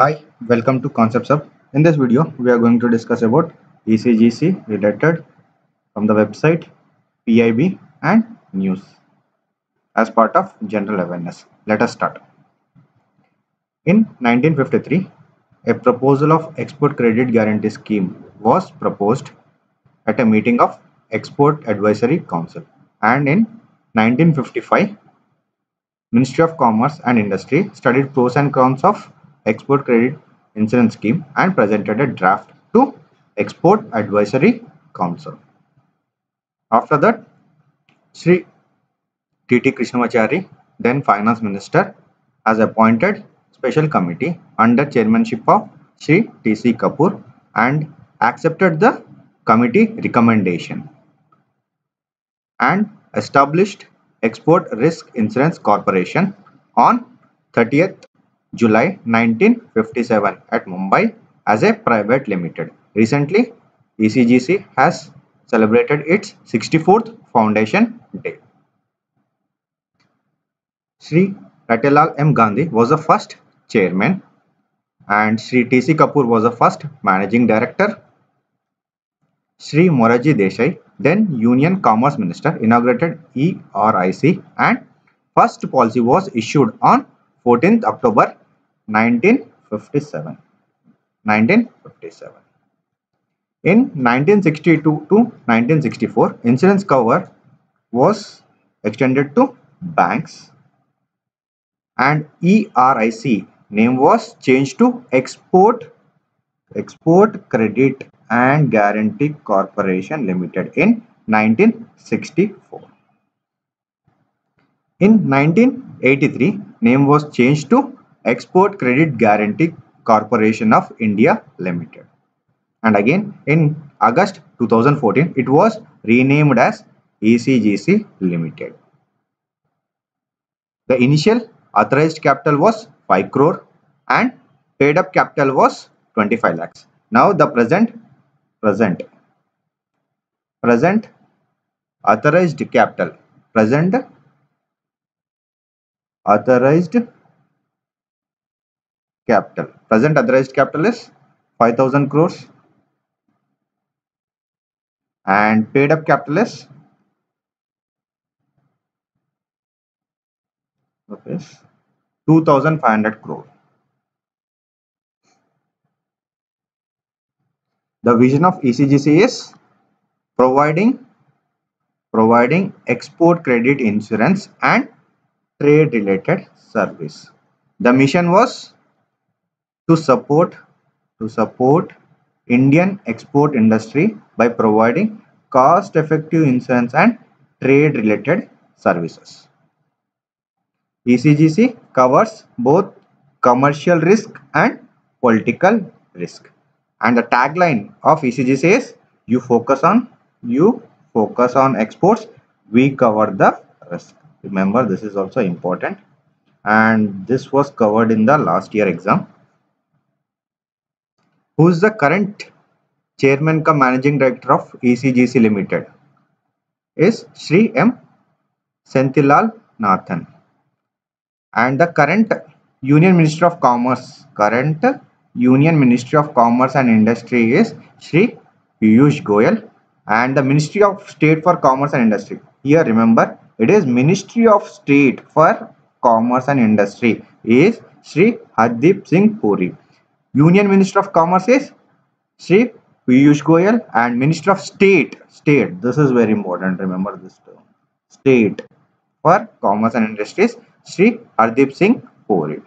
Hi, welcome to Concepts Hub. In this video, we are going to discuss about ECGC related from the website, PIB and news as part of general awareness. Let us start. In 1953, a proposal of export credit guarantee scheme was proposed at a meeting of Export Advisory Council, and in 1955, Ministry of Commerce and Industry studied pros and cons of export credit insurance scheme and presented a draft to Export Advisory Council. After that, Sri T.T. Krishnamachari, then Finance Minister, has appointed special committee under chairmanship of Sri T.C. Kapoor and accepted the committee recommendation and established Export Risk Insurance Corporation on 30th July 1957 at Mumbai as a private limited. Recently, ECGC has celebrated its 64th foundation day. Sri Ratilal M. Gandhi was the first chairman and Sri T.C. Kapoor was the first managing director. Sri Morarji Desai, then Union Commerce Minister, inaugurated ERIC and first policy was issued on 14th October 1957. In 1962 to 1964, insurance cover was extended to banks and ERIC name was changed to Export Credit and Guarantee Corporation Limited in 1964. In 1983, name was changed to Export Credit Guarantee Corporation of India Limited. And again in August 2014, it was renamed as ECGC Limited. The initial authorized capital was 5 crore and paid up capital was 25 lakhs. Now the present authorized capital present authorized capital is 5,000 crores and paid up capital is rupees 2,500 crore. The vision of ECGC is providing export credit insurance and trade related service. The mission was to support Indian export industry by providing cost effective insurance and trade related services. ECGC covers both commercial risk and political risk. And the tagline of ECGC is you focus on exports, we cover the risk. Remember, this is also important and this was covered in the last year exam. Who is the current chairman cum managing director of ECGC Limited? Is Sri M. Senthilal Nathan. And the current Union Minister of Commerce and Industry is Sri Piyush Goyal, and the Ministry of State for Commerce and Industry. Here remember, it is Ministry of State for Commerce and Industry is Sri Hardeep Singh Puri. Union Minister of Commerce is Sri Piyush Goyal and Minister of State, this is very important, remember this term, State for Commerce and Industries, Sri Hardeep Singh Puri.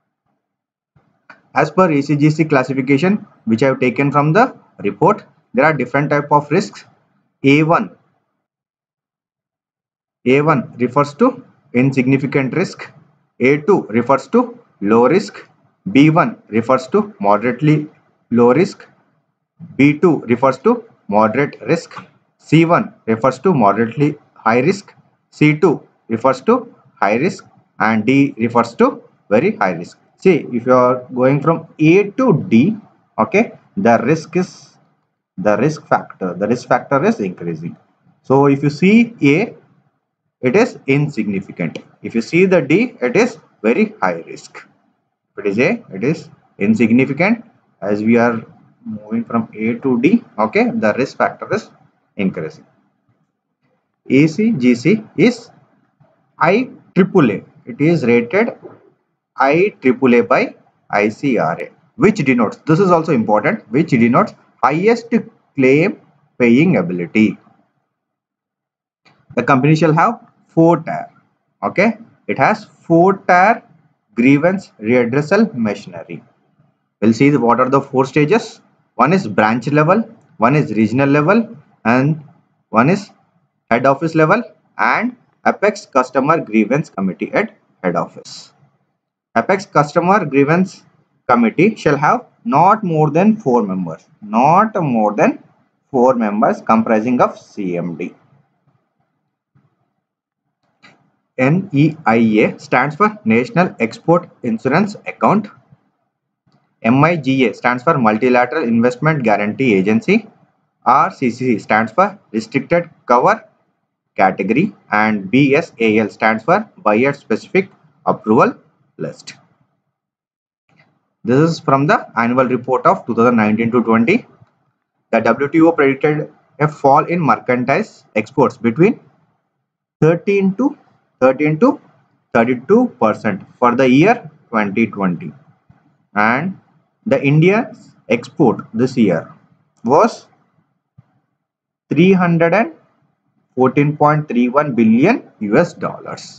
As per ECGC classification, which I have taken from the report, there are different type of risks. A1 refers to insignificant risk. A2 refers to low risk. B1 refers to moderately low risk. B2 refers to moderate risk. C1 refers to moderately high risk. C2 refers to high risk and D refers to very high risk. See, if you are going from A to D, okay, the risk factor is increasing. So if you see A, it is insignificant. If you see the D, it is very high risk. If it is A, it is insignificant. As we are moving from A to D, okay, the risk factor is increasing. ECGC is IAAA. It is rated IAAA by ICRA, which denotes, this is also important, which denotes highest claim paying ability. The company shall have 4-tier. Okay, it has 4-tier grievance redressal machinery. We'll see what are the 4 stages. One is branch level, one is regional level, and one is head office level, and Apex Customer Grievance Committee at head office. Apex Customer Grievance Committee shall have not more than 4 members. Not more than 4 members comprising of CMD. NEIA stands for National Export Insurance Account. MIGA stands for Multilateral Investment Guarantee Agency. RCCC stands for Restricted Cover Category, and BSAL stands for Buyer Specific Approval List. This is from the annual report of 2019 to 20. The WTO predicted a fall in mercantile exports between 13 to 32% for the year 2020, and the India's export this year was 314.31 billion US dollars.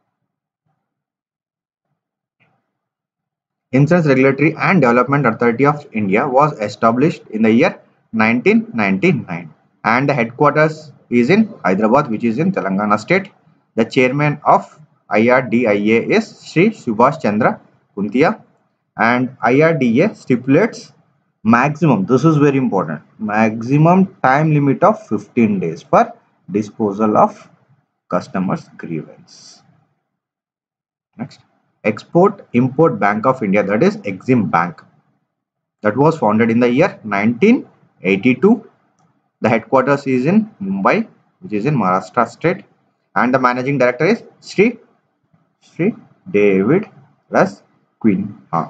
Insurance Regulatory and Development Authority of India was established in the year 1999, and the headquarters is in Hyderabad, which is in Telangana state. The chairman of IRDIA is Sri Subhash Chandra Kuntia, and IRDA stipulates maximum, this is very important, maximum time limit of 15 days for disposal of customers' grievance. Next, Export Import Bank of India, that is Exim Bank, that was founded in the year 1982. The headquarters is in Mumbai, which is in Maharashtra state, and the managing director is Sri David Rasquinha.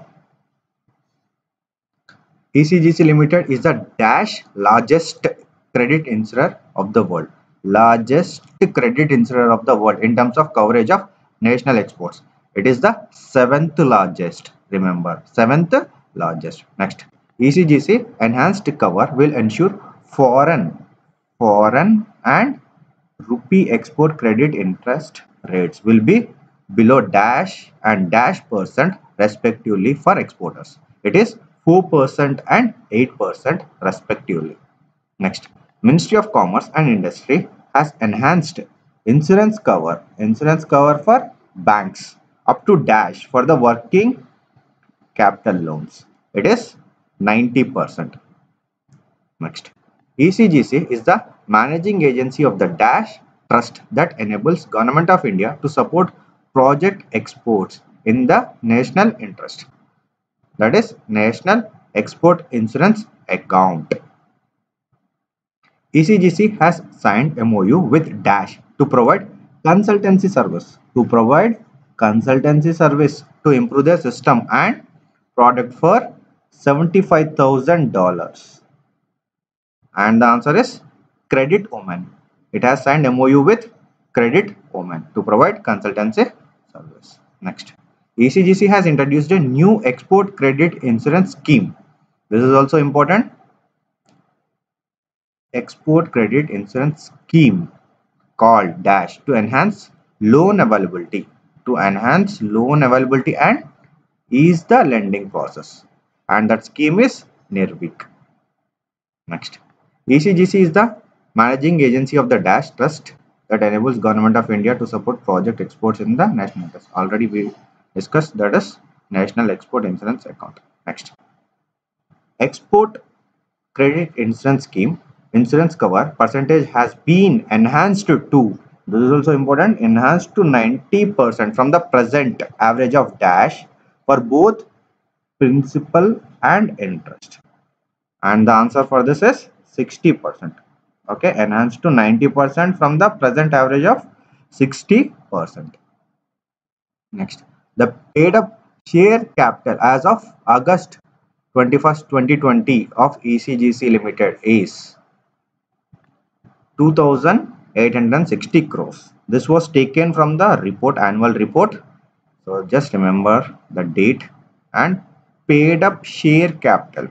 ECGC Limited is the largest credit insurer of the world. Largest credit insurer of the world in terms of coverage of national exports. It is the 7th largest. Remember, 7th largest. Next, ECGC enhanced cover will ensure foreign and rupee export credit interest rates will be below dash and dash percent respectively for exporters. It is 4% and 8% respectively. Next, Ministry of Commerce and Industry has enhanced insurance cover for banks up to dash for the working capital loans. It is 90%. Next, ECGC is the managing agency of the Dash Trust that enables Government of India to support project exports in the national interest. That is National Export Insurance Account. ECGC has signed MOU with Dash to provide consultancy service to improve their system and product for $75,000. And the answer is Credit Oman. It has signed MOU with Credit Oman to provide consultancy service. Next, ECGC has introduced a new export credit insurance scheme. This is also important. Export credit insurance scheme called Dash to enhance loan availability and ease the lending process, and that scheme is NIRVIC. Next, ECGC is the managing agency of the Dash Trust that enables Government of India to support project exports in the national interest. Already we discussed, that is National Export Insurance Account. Next, Export Credit Insurance Scheme insurance cover percentage has been enhanced to, this is also important, enhanced to 90% from the present average of dash for both principal and interest. And the answer for this is 60%. Okay, enhanced to 90% from the present average of 60%. Next, the paid up Share capital as of August 21st, 2020 of ECGC Limited is 2,860 crores. This was taken from the annual report. So just remember the date and paid up share capital.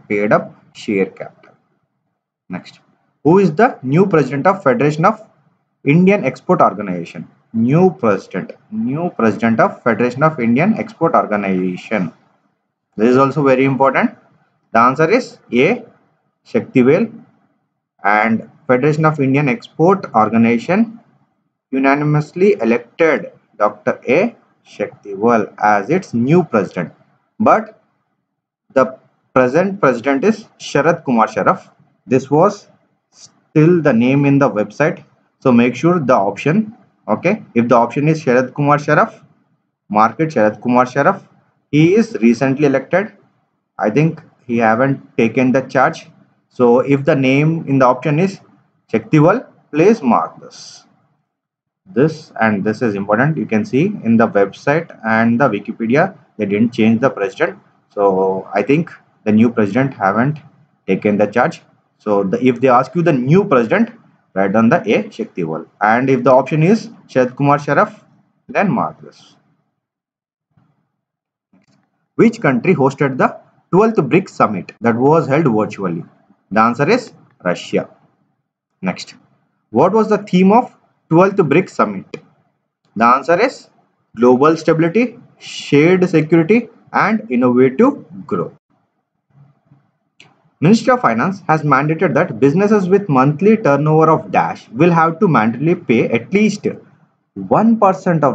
Next, who is the new president of Federation of Indian Export Organization? New president of Federation of Indian Export Organization. This is also very important. The answer is A. Shaktivel. And Federation of Indian Export Organization unanimously elected Dr. A. Shaktivel as its new president. But the present president is Sharad Kumar Sharaf. This was still the name in the website. So make sure the option, okay, if the option is Sharad Kumar Sharaf, mark it Sharad Kumar Sharaf. He is recently elected. I think he haven't taken the charge. So if the name in the option is Shaktivel, please mark this. This and this is important. You can see in the website and the Wikipedia, they didn't change the president. So I think the new president haven't taken the charge. So if they ask you the new president, write down the A. Shaktivel. And if the option is Sharad Kumar Sharaf, then mark this. Which country hosted the 12th BRICS summit that was held virtually? The answer is Russia. Next, what was the theme of 12th BRICS summit? The answer is global stability, shared security, and innovative growth. Ministry of Finance has mandated that businesses with monthly turnover of dash will have to mandatorily pay at least 1%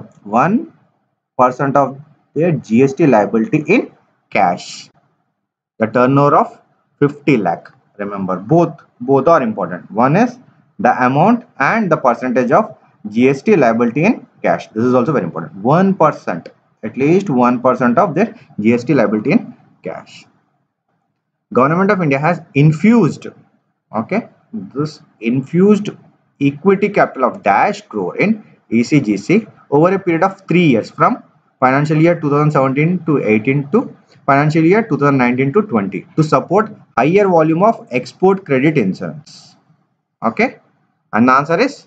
of their GST liability in cash. The turnover of 50 lakh. Remember, both are important. One is the amount and the percentage of GST liability in cash. This is also very important. 1%, at least 1% of their GST liability in cash. Government of India has infused, this infused equity capital of dash crore in ECGC over a period of 3 years from financial year 2017 to 18 to financial year 2019 to 20 to support higher volume of export credit insurance. Okay, and the answer is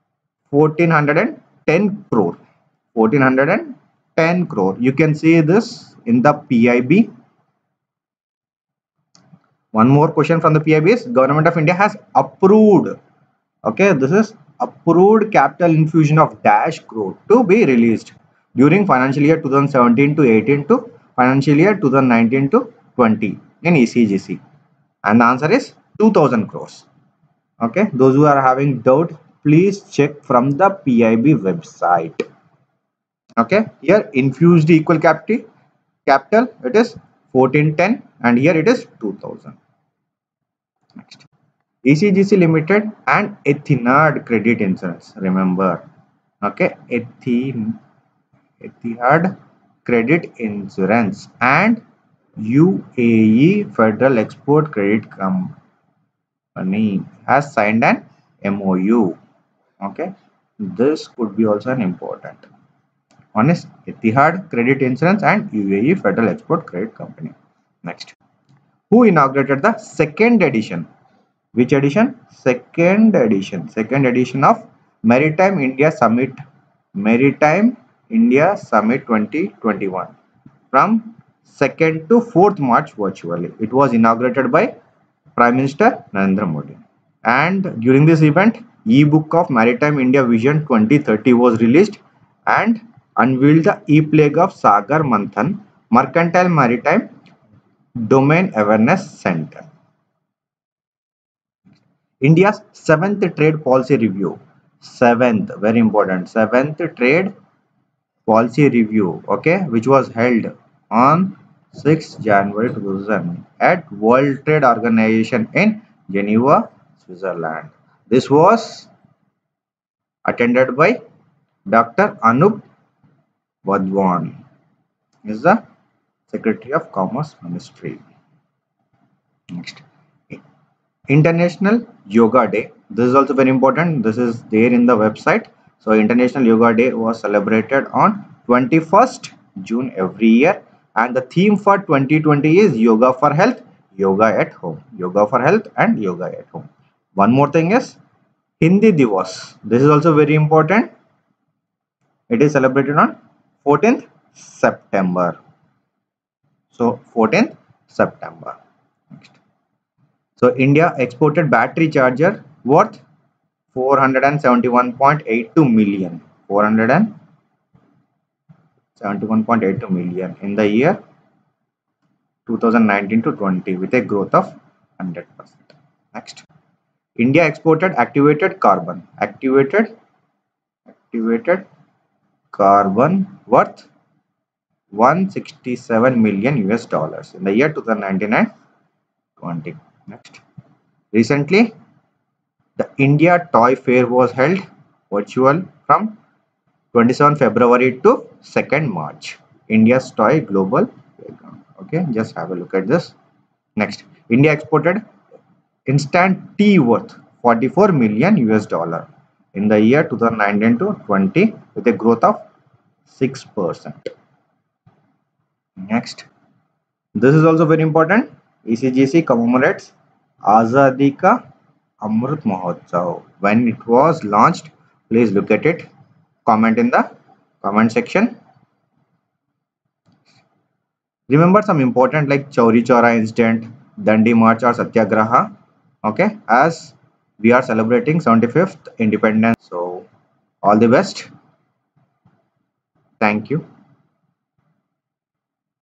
1410 crore. 1410 crore. You can see this in the PIB. One more question from the PIB is Government of India has approved. Okay, this is approved capital infusion of dash crore to be released during financial year 2017 to 18 to financial year 2019 to 20 in ECGC, and the answer is 2000 crores. Okay, those who are having doubt, please check from the PIB website. Okay, here infused equal capital it is 1410 and here it is 2000. Next, ECGC Limited and Etihad Credit Insurance. Remember, okay, Etihad Credit Insurance and UAE Federal Export Credit Company has signed an MOU. Okay, this could be also an important. One is Etihad Credit Insurance and UAE Federal Export Credit Company. Next, who inaugurated the second edition? Which edition? Second edition of Maritime India Summit 2021 from 2nd to 4th March virtually. It was inaugurated by Prime Minister Narendra Modi. And during this event, e-book of Maritime India Vision 2030 was released and unveiled the e-plague of Sagar Manthan Mercantile Maritime Domain Awareness Center. India's 7th Trade Policy Review. 7th, very important, 7th Trade Policy Review, okay, which was held on 6 January 2000 at World Trade Organization in Geneva, Switzerland. This was attended by Dr. Anup Wadhwan, is the Secretary of Commerce Ministry. Next, International Yoga Day. This is also very important. This is there in the website. So International Yoga Day was celebrated on 21st June every year. and the theme for 2020 is yoga for health, yoga at home, yoga for health and yoga at home. One more thing is Hindi Divas. This is also very important. It is celebrated on 14th September. So 14th September. Next. So India exported battery charger worth 471.82 million. 471.82 million in the year 2019 to 20 with a growth of 100%. Next. India exported activated carbon. Activated carbon worth 167 million US dollars in the year 2019 and 20. Next. Recently, the India Toy Fair was held virtual from 27 February to 2nd March. India's Toy Global Playground. Okay, just have a look at this. Next, India exported instant tea worth 44 million US dollar in the year 2019 to 20 with a growth of 6%. Next, this is also very important. ECGC commemorates Azadi Ka Amrit Mahotsav. When it was launched, please look at it. Comment in the comment section. Remember some important like Chauri Chaura incident, Dandi March or Satyagraha. Okay, as we are celebrating 75th independence. So all the best. Thank you.